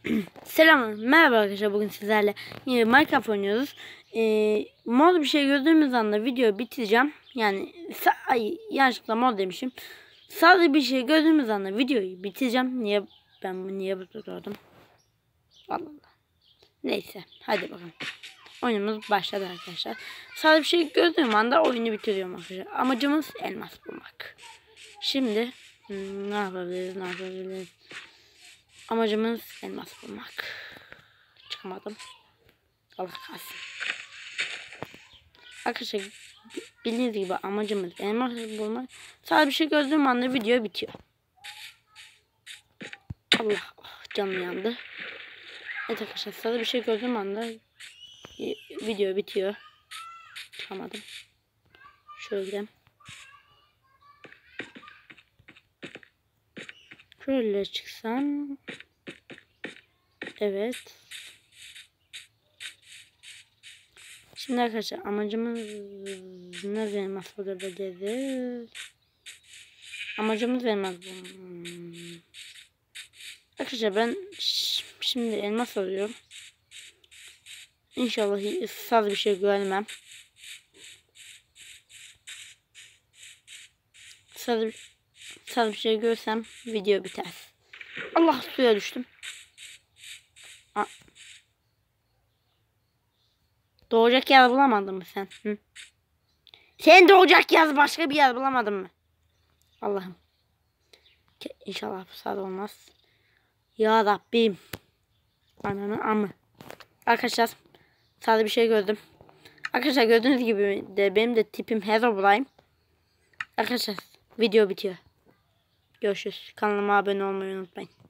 Selam, merhaba arkadaşlar. Bugün sizlerle yine Minecraft oynuyoruz. Mod bir şey gördüğümüz anda videoyu bitireceğim. Yani yanlışlıkla mod demişim. Sadece bir şey gördüğümüz anda videoyu bitireceğim. Niye burada durdum? Allah Allah. Neyse, hadi bakalım. Oyunumuz başladı arkadaşlar. Sadece bir şey gördüğüm anda oyunu bitiriyorum arkadaşlar. Amacımız elmas bulmak. Şimdi ne yapabiliriz? Amacımız elmas bulmak. Çıkamadım. Allah kahretsin. Arkadaşlar bildiğiniz gibi amacımız elmas bulmak. Sadece bir şey gördüğüm anda video bitiyor. Allah, canım yandı. Evet arkadaşlar, sadece bir şey gördüğüm anda video bitiyor. Çıkamadım. Şöyle gidelim. Şöyle çıksam. Evet. Şimdi arkadaşlar amacımız ne elmas bulabiliriz? Amacımız elmas bulmak. Arkadaşlar ben şimdi elmas arıyorum. İnşallah ıssız bir şey görmem. Saz bir şey görsem video biter. Allah, suya düştüm. Doğacak yer bulamadın mı sen? Hı? Sen doğacak yer başka bir yer bulamadın mı? Allah'ım. İnşallah bu saat olmaz. Ya Rabbim. Ananı amı. Arkadaşlar sadece bir şey gördüm. Arkadaşlar gördüğünüz gibi de benim de tipim Herobrine. Arkadaşlar video bitiyor. Görüşürüz. Kanalıma abone olmayı unutmayın.